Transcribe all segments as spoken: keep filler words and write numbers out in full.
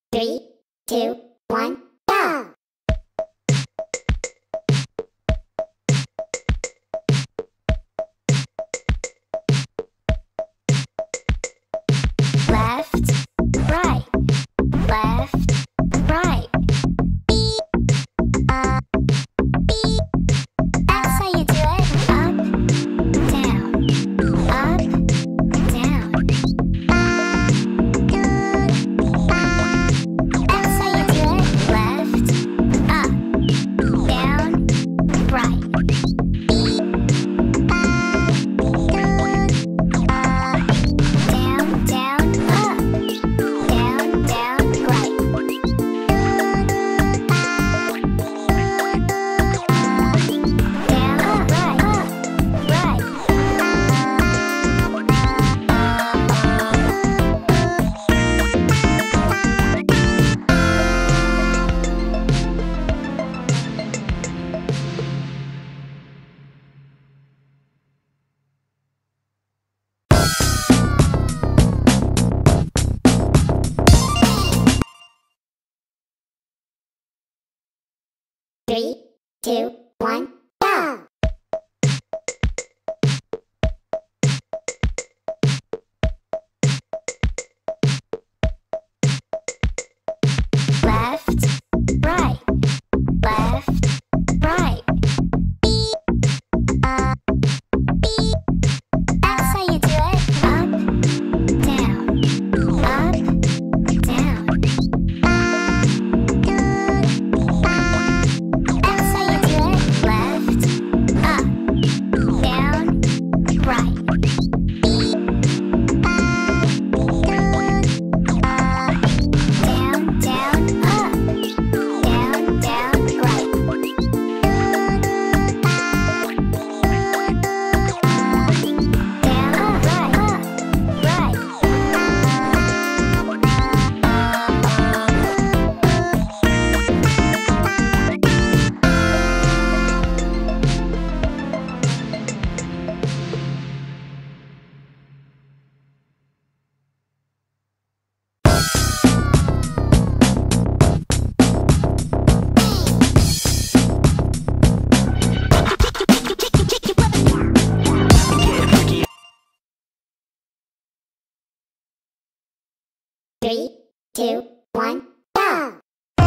Three, two, one, go! Left, right, left, right. That's how you do it. Up, down, up, down. That's how you do it. Left, up, down, right. Down, down, up. Down, down, right. Down, up, right, up, right. Three, two, one, go! Left, right, left, right. That's how you do it. Up, down, up, down. That's how you do it. Left, up, down, right. Down, down, up. Down, down, right. Down, up, right, up, right. Three, two, one, go!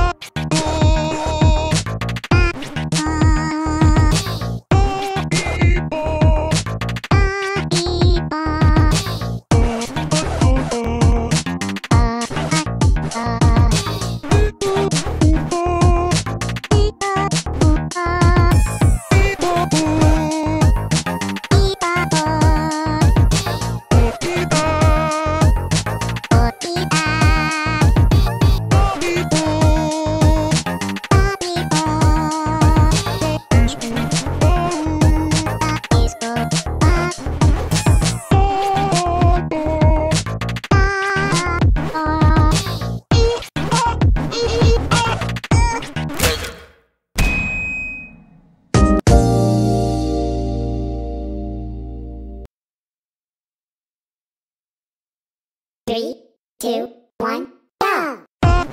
Three, two, one, go!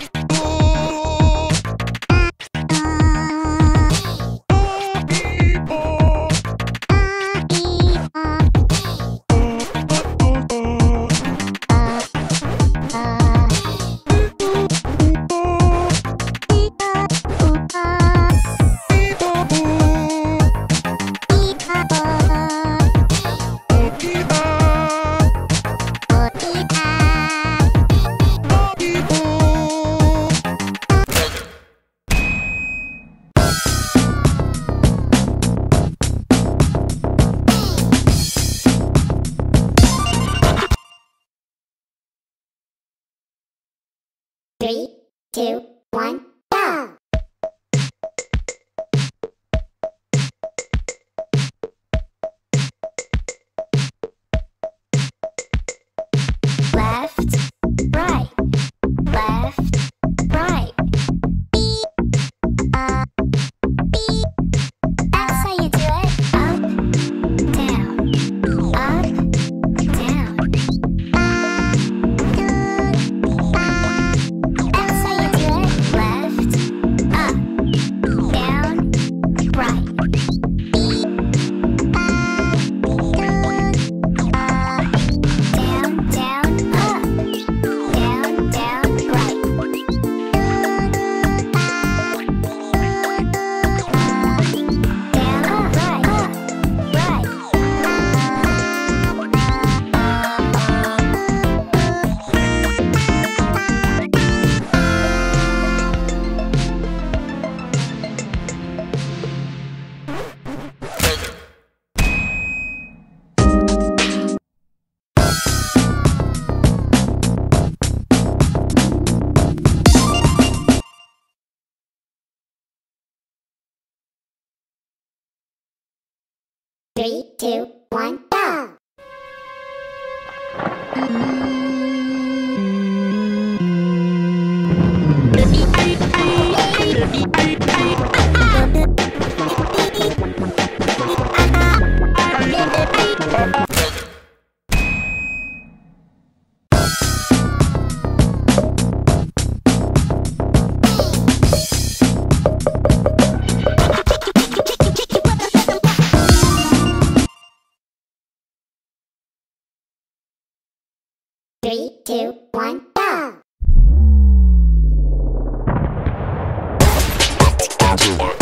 Three, two, one, go! Left, right, left, right. That's how you do it. Up, down, up, down. That's how Three, two, one, go! Three, two, one, go!